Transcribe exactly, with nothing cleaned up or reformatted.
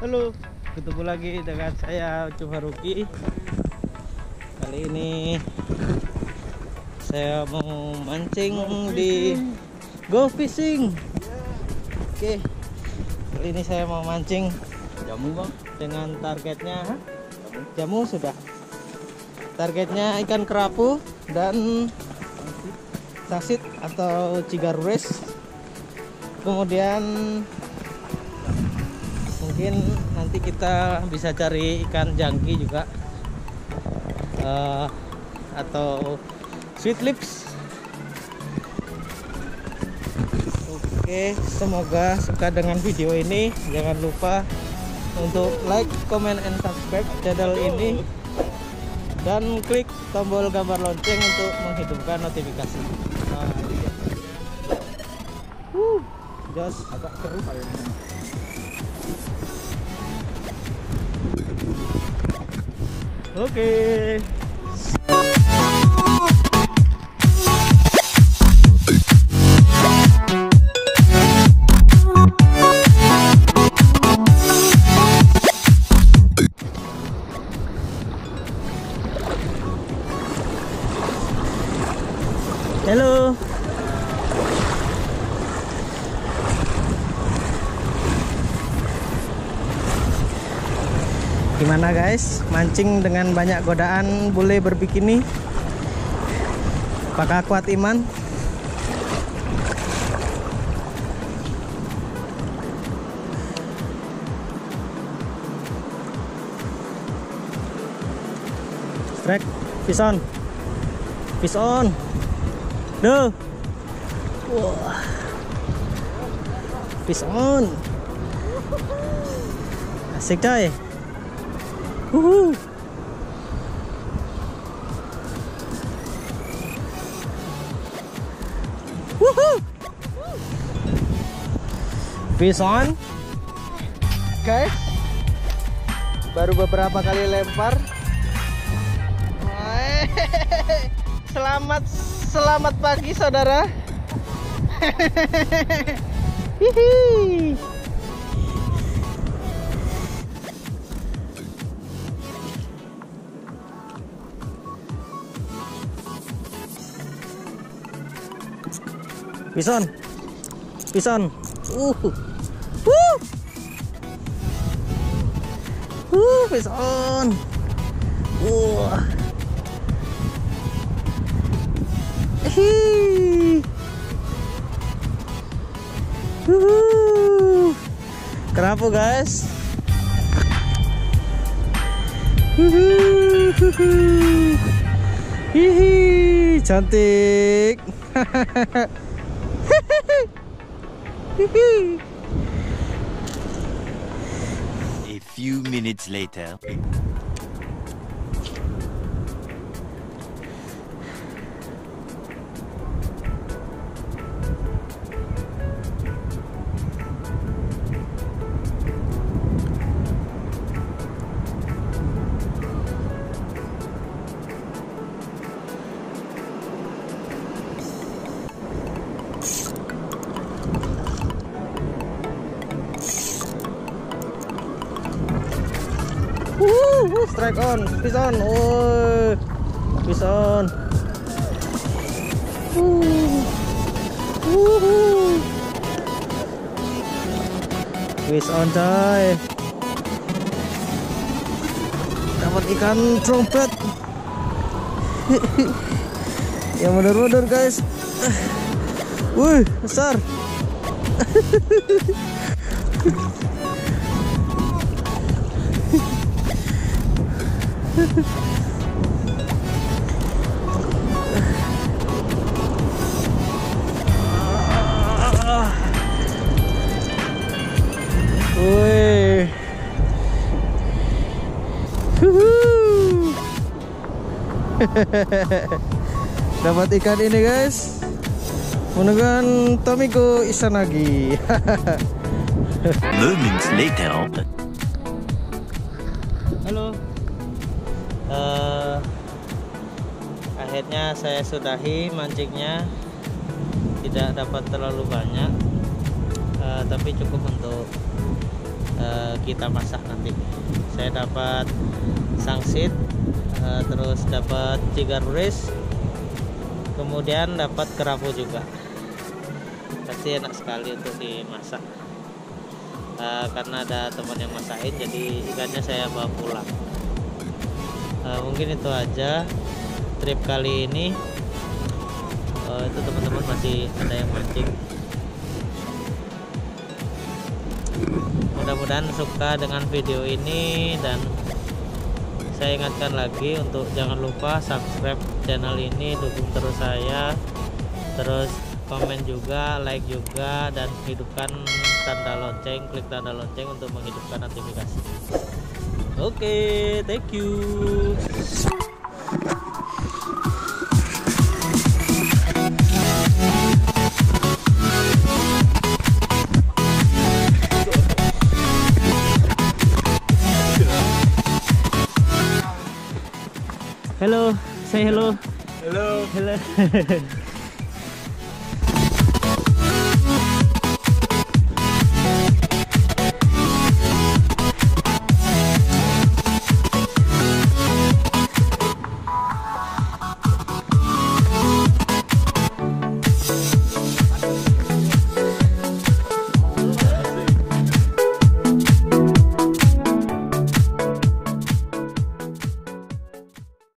Halo, ketemu lagi dengan saya Ucup Haruki. Kali ini saya mau mancing di go fishing. Oke, kali ini saya mau mancing Jamu bang? dengan targetnya jamu sudah. Targetnya ikan kerapu dan sasit atau cigarues. Kemudian mungkin nanti kita bisa cari ikan jangki juga, uh, atau sweet lips. Oke, semoga suka dengan video ini. Jangan lupa untuk like, comment, and subscribe channel ini dan klik tombol gambar lonceng untuk menghidupkan notifikasi. Nah, ini dia. Wuh, jos agak keruh kayaknya. Oke. Halo. Gimana guys, mancing dengan banyak godaan bule berbikini? Apakah kuat iman? Strike, fish on, fish on. Duh, wah, fish on. Asik coy. Woohoo. Woohoo. Fish on. Guys, baru beberapa kali lempar. Selamat selamat pagi saudara. Hihi. Pison, pison, uh, uh, uh, pison, uh, hi, uh, kerapu guys, uh, hihi, cantik. A few minutes later. Woo, strike on, fish on, oh, fish on. Woo, fish on coy. Dapat ikan trompet. Yang bener-bener guys. Wih, besar. Wih, dapat ikan ini guys, menunggu Tomiko Izanagi. Moments later. Halo. Uh, akhirnya saya sudahi mancingnya. Tidak dapat terlalu banyak, uh, tapi cukup untuk uh, uh, kita masak nanti. Saya dapat sangsit, uh, terus dapat cigar res, kemudian dapat kerapu juga. Pasti enak sekali untuk dimasak. Uh, karena ada teman yang masakin, jadi ikannya saya bawa pulang. Uh, mungkin itu aja trip kali ini. Uh, itu teman-teman masih ada yang mancing. Mudah-mudahan suka dengan video ini, dan saya ingatkan lagi untuk jangan lupa subscribe channel ini, dukung terus saya, terus komen juga, like juga, dan hidupkan tanda lonceng, klik tanda lonceng untuk menghidupkan notifikasi. Oke, okay, thank you. Hello, say hello. Hello. Hello.